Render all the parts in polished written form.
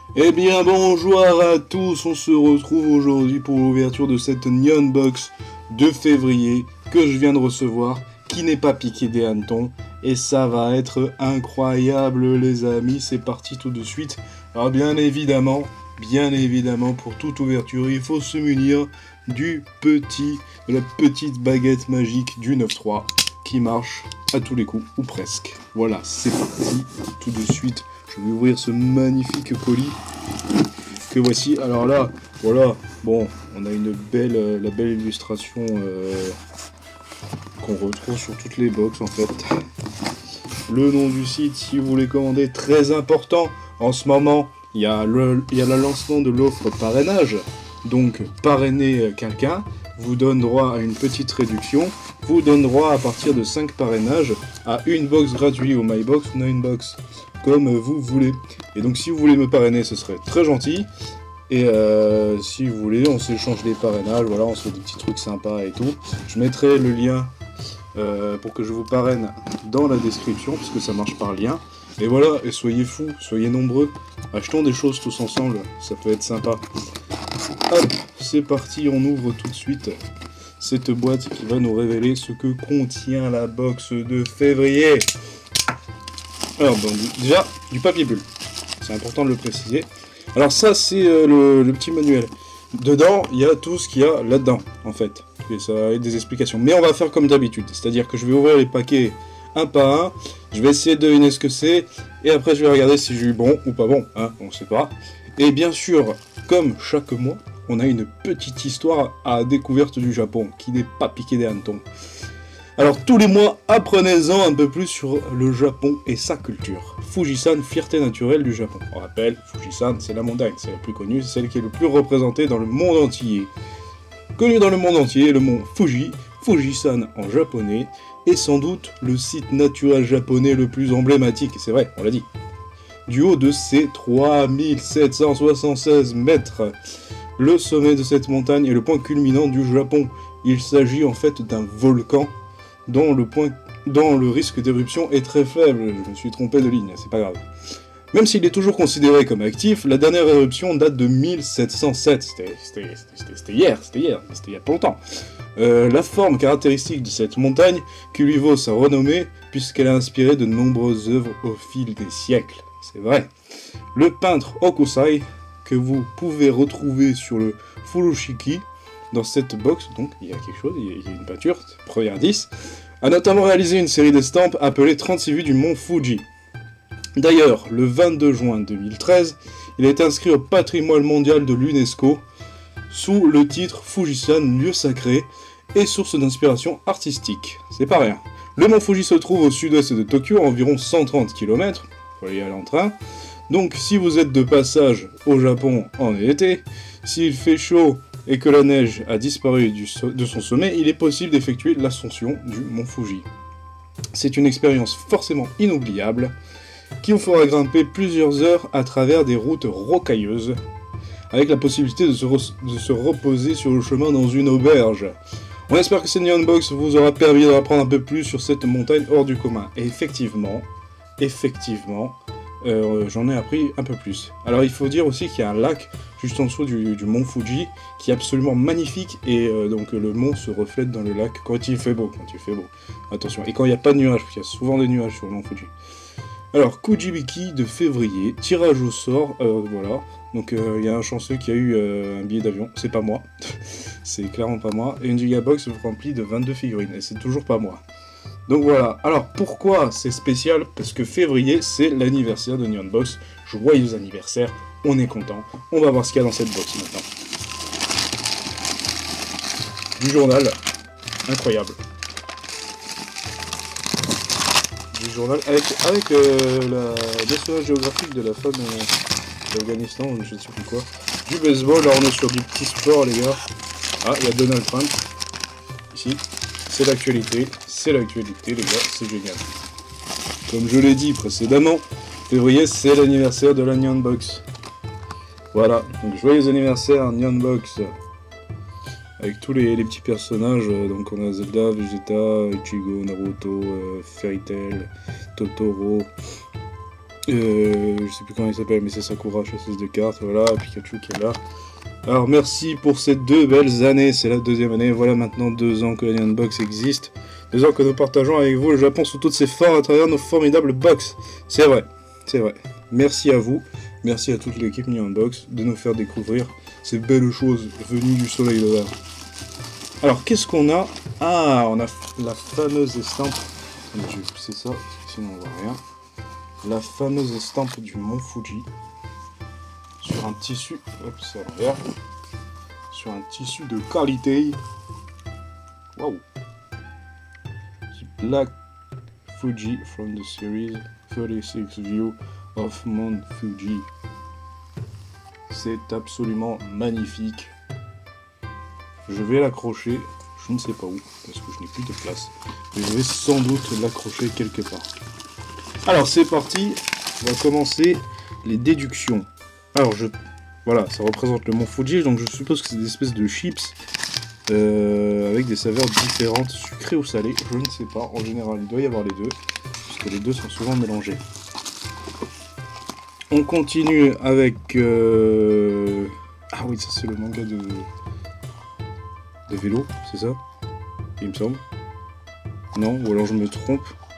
Eh bien bonjour à tous, on se retrouve aujourd'hui pour l'ouverture de cette Neon Box de février que je viens de recevoir, qui n'est pas piqué des hannetons, et ça va être incroyable les amis, c'est parti tout de suite. Alors bien évidemment, pour toute ouverture, il faut se munir de la petite baguette magique du 9-3 qui marche à tous les coups, ou presque. Voilà, c'est parti, tout de suite. Je vais ouvrir ce magnifique colis que voici. Alors là, voilà, bon, on a la belle illustration qu'on retrouve sur toutes les box en fait. Le nom du site, si vous voulez commander, très important. En ce moment, il y a le lancement de l'offre parrainage. Donc, parrainer quelqu'un vous donne droit à une petite réduction. Vous donne droit à partir de 5 parrainages à une box gratuite au MyBox ou 9box, comme vous voulez. Et donc si vous voulez me parrainer, ce serait très gentil. Et si vous voulez, on s'échange des parrainages, voilà, on se fait des petits trucs sympas et tout. Je mettrai le lien pour que je vous parraine dans la description, parce que ça marche par lien. Et voilà, et soyez fous, soyez nombreux. Achetons des choses tous ensemble, ça peut être sympa. Hop, c'est parti, on ouvre tout de suite cette boîte qui va nous révéler ce que contient la box de février. Alors bon, déjà, du papier bulle, c'est important de le préciser. Alors ça, c'est le petit manuel. Dedans, il y a tout ce qu'il y a là-dedans, en fait. Et ça a des explications. Mais on va faire comme d'habitude, c'est-à-dire que je vais ouvrir les paquets un par un, je vais essayer de deviner ce que c'est, et après je vais regarder si j'ai eu bon ou pas bon, hein, on sait pas. Et bien sûr, comme chaque mois, on a une petite histoire à la découverte du Japon, qui n'est pas piqué des hannetons. Alors tous les mois, apprenez-en un peu plus sur le Japon et sa culture. Fujisan, fierté naturelle du Japon. On rappelle, Fujisan, c'est la montagne, c'est la plus connue, c'est celle qui est le plus représentée dans le monde entier. Connu dans le monde entier, le mont Fuji, Fujisan en japonais, est sans doute le site naturel japonais le plus emblématique, c'est vrai, on l'a dit. Du haut de ses 3776 mètres, le sommet de cette montagne est le point culminant du Japon. Il s'agit en fait d'un volcan dont le risque d'éruption est très faible. Je me suis trompé de ligne, c'est pas grave. Même s'il est toujours considéré comme actif, la dernière éruption date de 1707. C'était hier, mais c'était il y a pas longtemps. La forme caractéristique de cette montagne qui lui vaut sa renommée, puisqu'elle a inspiré de nombreuses œuvres au fil des siècles. C'est vrai. Le peintre Hokusai, que vous pouvez retrouver sur le Furoshiki, dans cette box, donc il y a quelque chose, il y a une peinture, premier indice, a notamment réalisé une série d'estampes appelée 36 vues du mont Fuji. D'ailleurs, le 22 juin 2013, il a été inscrit au patrimoine mondial de l'UNESCO sous le titre Fujisan, lieu sacré et source d'inspiration artistique. C'est pas rien. Le mont Fuji se trouve au sud-ouest de Tokyo, à environ 130 km, il faut y aller en train. Donc si vous êtes de passage au Japon en été, s'il fait chaud et que la neige a disparu de son sommet, il est possible d'effectuer l'ascension du mont Fuji. C'est une expérience forcément inoubliable, qui vous fera grimper plusieurs heures à travers des routes rocailleuses, avec la possibilité de se reposer sur le chemin dans une auberge. On espère que cette Neon Box vous aura permis d'en apprendre un peu plus sur cette montagne hors du commun. Et effectivement, j'en ai appris un peu plus. Alors il faut dire aussi qu'il y a un lac juste en dessous du mont Fuji qui est absolument magnifique, et donc le mont se reflète dans le lac quand il fait beau, Attention, et quand il n'y a pas de nuages, parce qu'il y a souvent des nuages sur le mont Fuji. Alors, Kujibiki de février, tirage au sort, voilà. Donc il y a un chanceux qui a eu un billet d'avion, c'est pas moi, c'est clairement pas moi, et une gigabox remplie de 22 figurines, et c'est toujours pas moi. Donc voilà, alors pourquoi c'est spécial? Parce que février, c'est l'anniversaire de Neon Box. Joyeux anniversaire, on est content. On va voir ce qu'il y a dans cette box maintenant. Du journal, incroyable. Du journal avec la dessinage géographique de la femme d'Afghanistan, ou je ne sais plus quoi. Du baseball, là on est sur du petit sport les gars. Ah, il y a Donald Trump, ici. C'est l'actualité les gars, c'est génial. Comme je l'ai dit précédemment, février c'est l'anniversaire de la Neon Box. Voilà, donc joyeux anniversaire Neon Box. Avec tous les petits personnages, donc on a Zelda, Vegeta, Ichigo, Naruto, Fairy Tail, Totoro, Je sais plus comment il s'appelle, mais c'est Sakura, chasseuse de cartes, voilà, Pikachu qui est là. Alors merci pour ces 2 belles années, c'est la 2e année, voilà maintenant 2 ans que l'Alien Box existe, 2 ans que nous partageons avec vous le Japon sous toutes ses formes à travers nos formidables box. C'est vrai, c'est vrai. Merci à vous, merci à toute l'équipe Neon Box de nous faire découvrir ces belles choses venues du soleil de là. Alors qu'est-ce qu'on a? Ah, on a la fameuse estampe, je vais pousser ça, parce que sinon on voit rien. La fameuse estampe du Mont Fuji. Sur un tissu, hop, c'est à l'envers, sur un tissu de qualité. Waouh! Black Fuji from the series 36 View of Mount Fuji. C'est absolument magnifique. Je vais l'accrocher, je ne sais pas où, parce que je n'ai plus de place. Mais je vais sans doute l'accrocher quelque part. Alors c'est parti, on va commencer les déductions. Alors voilà, ça représente le Mont Fuji, donc je suppose que c'est des espèces de chips avec des saveurs différentes, sucrées ou salées, je ne sais pas, en général il doit y avoir les deux, puisque les deux sont souvent mélangés. On continue avec... Ah oui, ça c'est le manga de vélo, c'est ça? Il me semble. Non, ou alors je me trompe.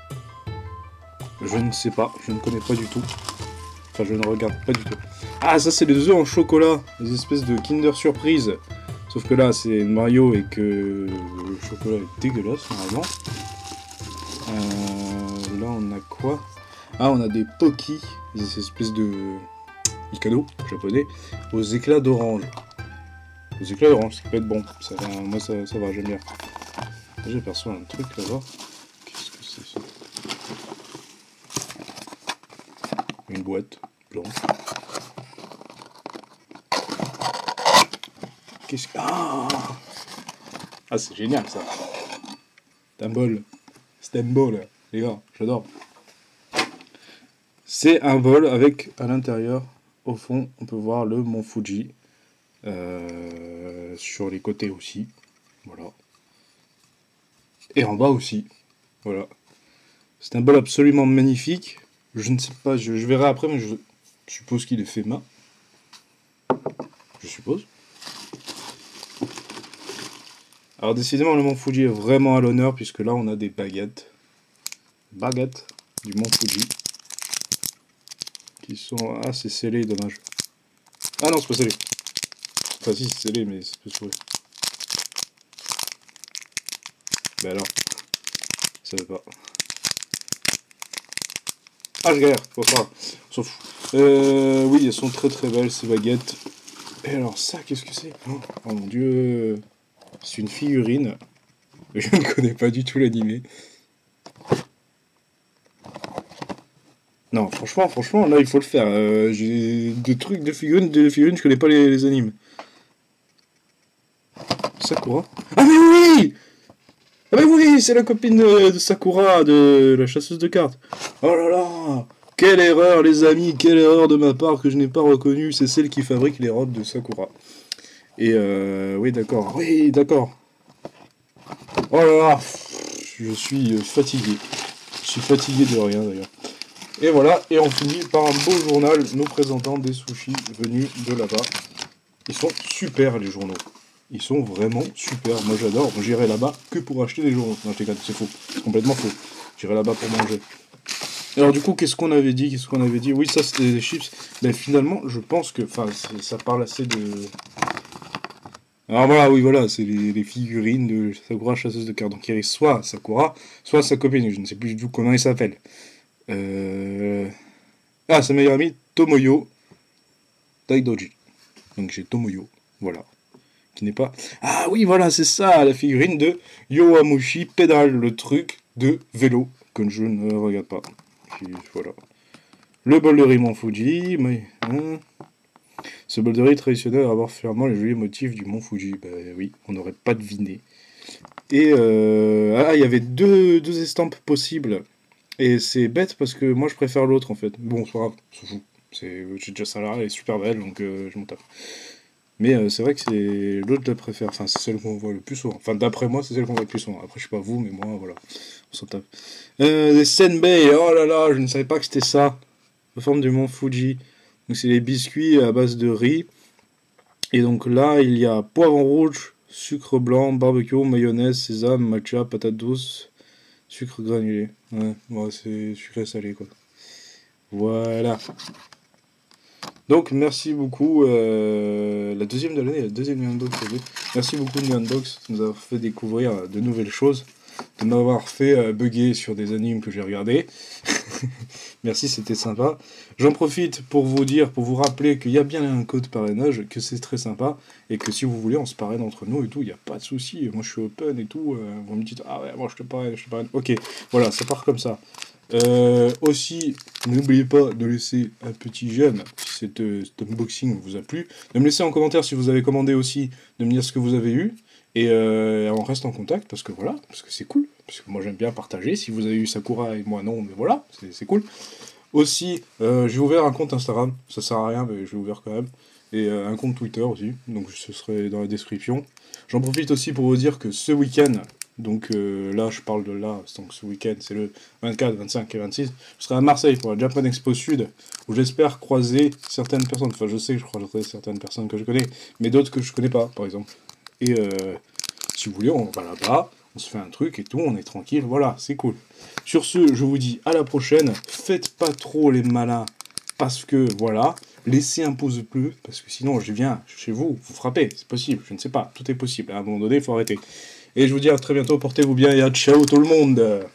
Je ne sais pas, je ne connais pas du tout. Enfin, je ne regarde pas du tout. Ah, ça, c'est les œufs en chocolat. Les espèces de Kinder Surprise. Sauf que là, c'est Mario et que le chocolat est dégueulasse, normalement. Là, on a quoi? Ah, on a des Poki. Des espèces de Mikado, japonais, aux éclats d'orange. Aux éclats d'orange, ça peut être bon. Ça, moi, ça va, j'aime bien. J'aperçois un truc là-bas. Qu'est-ce que c'est ça? Une boîte blanche. Qu'est-ce que... Ah, c'est génial ça. C'est un bol. C'est un bol, les gars, j'adore. C'est un bol avec, à l'intérieur, au fond, on peut voir le Mont Fuji. Sur les côtés aussi. Voilà. Et en bas aussi. Voilà. C'est un bol absolument magnifique. Je ne sais pas, je verrai après, mais je suppose qu'il est fait main. Je suppose. Alors décidément, le Mont Fuji est vraiment à l'honneur, puisque là, on a des baguettes. Baguettes du Mont Fuji. Qui sont assez scellées, dommage. Ah non, c'est pas scellé. Enfin si, c'est scellé, mais c'est pas sourire. Ben alors, ça va pas. Ah, je galère, faut pas. On s'en fout. Oui, elles sont très très belles ces baguettes. Et alors ça, qu'est-ce que c'est? Oh mon dieu. C'est une figurine. Je ne connais pas du tout l'animé. Non, franchement, là il faut le faire. J'ai des trucs de figurines, je connais pas les animes. Sakura? Ah mais oui! Ah mais oui, c'est la copine de Sakura, de la chasseuse de cartes. Oh là là! Quelle erreur les amis, quelle erreur de ma part que je n'ai pas reconnu, c'est celle qui fabrique les robes de Sakura. Et oui d'accord, Oh là là, je suis fatigué. Je suis fatigué de rien d'ailleurs. Et voilà, et on finit par un beau journal nous présentant des sushis venus de là-bas. Ils sont super les journaux. Ils sont vraiment super. Moi j'adore. J'irai là-bas que pour acheter des journaux. Non, je déconne, c'est faux. C'est complètement faux. J'irai là-bas pour manger. Alors du coup, qu'est-ce qu'on avait dit? Oui, ça c'était des chips. Mais finalement, je pense que... Enfin, ça parle assez de... Alors voilà, oui, voilà, c'est les figurines de Sakura, chasseuse de cartes. Donc il y a soit Sakura, soit sa copine. Je ne sais plus du tout comment il s'appelle. Ah, sa meilleure amie, Tomoyo Daidoji. Donc j'ai Tomoyo, voilà. Qui n'est pas... Ah oui, voilà, c'est ça, la figurine de Yowamushi Pedal, le truc de vélo que je ne regarde pas. Puis, voilà. Le bol de riz Mont Fuji. Ce bol de riz traditionnel à avoir fièrement les jolis motifs du Mont Fuji. Bah oui, on n'aurait pas deviné. Et il y avait deux estampes possibles. Et c'est bête parce que moi je préfère l'autre en fait. Bon, c'est pas grave, c'est fou. J'ai déjà ça là, elle est super belle donc je m'en tape. Mais c'est vrai que c'est l'autre que je préfère. Enfin, c'est celle qu'on voit le plus souvent. Enfin, d'après moi, c'est celle qu'on voit le plus souvent. Après, je sais pas vous, mais moi, voilà. On s'en tape. Des Senbei, oh là là, je ne savais pas que c'était ça. en forme du mont Fuji. Donc c'est les biscuits à base de riz. Et donc là, il y a poivron rouge, sucre blanc, barbecue, mayonnaise, sésame, matcha, patate douce, sucre granulé. Ouais, bon, c'est sucré salé quoi. Voilà. Donc merci beaucoup. La deuxième de l'année, la deuxième Unbox. Merci beaucoup Unbox de nous avoir fait découvrir de nouvelles choses, de m'avoir fait bugger sur des animes que j'ai regardés. Merci, c'était sympa. J'en profite pour vous dire, pour vous rappeler qu'il y a bien un code parrainage, que c'est très sympa, et que si vous voulez, on se parraine entre nous et tout, il n'y a pas de souci. Moi je suis open et tout, vous me dites, ah ouais, moi je te parraine, je te parraine. Ok, voilà, ça part comme ça. Aussi, n'oubliez pas de laisser un petit j'aime si cet unboxing vous a plu. De me laisser en commentaire si vous avez commandé aussi, de me dire ce que vous avez eu. Et on reste en contact parce que voilà, parce que c'est cool. Parce que moi j'aime bien partager. Si vous avez eu Sakura et moi non, mais voilà, c'est cool. Aussi, j'ai ouvert un compte Instagram. Ça sert à rien, mais j'ai ouvert quand même. Et un compte Twitter aussi. Donc ce serait dans la description. J'en profite aussi pour vous dire que ce week-end, donc là je parle de là, donc ce week-end c'est le 24, 25 et 26, je serai à Marseille pour la Japan Expo Sud, où j'espère croiser certaines personnes, enfin je sais que je croiserai certaines personnes que je connais, mais d'autres que je connais pas par exemple. Et si vous voulez, on va là-bas, on se fait un truc et tout, on est tranquille, voilà, c'est cool. Sur ce, je vous dis à la prochaine, faites pas trop les malins, parce que voilà, laissez un pouce bleu, parce que sinon je viens chez vous, vous frappez, c'est possible, je ne sais pas, tout est possible, à un moment donné, il faut arrêter. Et je vous dis à très bientôt, portez-vous bien et à ciao tout le monde!